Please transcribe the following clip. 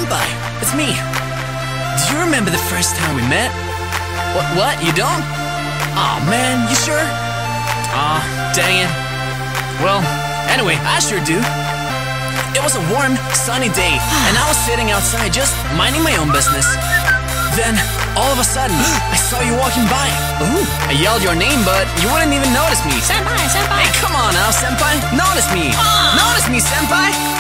Senpai, it's me. Do you remember the first time we met? What? You don't? Aw, man, you sure? Aw, dang it. Well, anyway, I sure do. It was a warm, sunny day, and I was sitting outside just minding my own business. Then, all of a sudden, I saw you walking by. Ooh. I yelled your name, but you wouldn't even notice me. Senpai, senpai. Hey, come on now, senpai. Notice me. Notice me, senpai.